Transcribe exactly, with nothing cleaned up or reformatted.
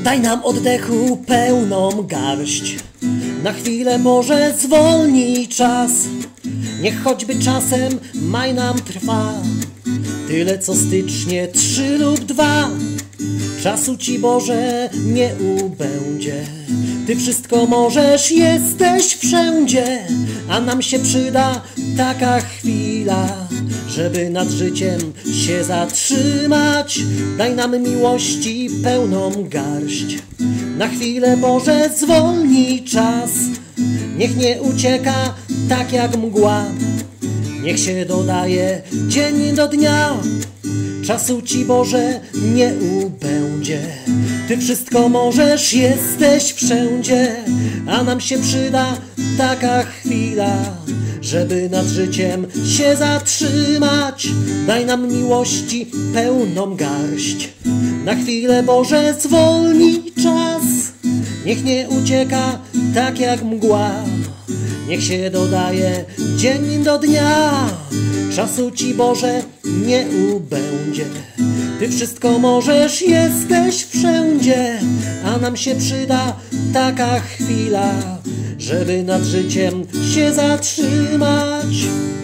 Daj nam oddechu pełną garść, na chwilę Boże zwolnij czas. Niech choćby czasem maj nam trwa tyle co stycznie trzy lub dwa. Czasu Ci Boże nie ubędzie, Ty wszystko możesz, jesteś wszędzie. A nam się przyda taka chwila, żeby nad życiem się zatrzymać. Daj nam miłości pełną garść, na chwilę Boże zwolnij czas. Niech nie ucieka tak jak mgła, niech się dodaje dzień do dnia. Czasu Ci Boże nie ubędzie, Ty wszystko możesz, jesteś wszędzie. A nam się przyda taka chwila, żeby nad życiem się zatrzymać. Daj nam miłości pełną garść, na chwilę Boże zwolnij czas. Niech nie ucieka tak jak mgła, niech się dodaje dzień do dnia. Czasu Ci Boże nie ubędzie, Ty wszystko możesz, jesteś wszędzie. A nam się przyda taka chwila, żeby nad życiem się zatrzymać.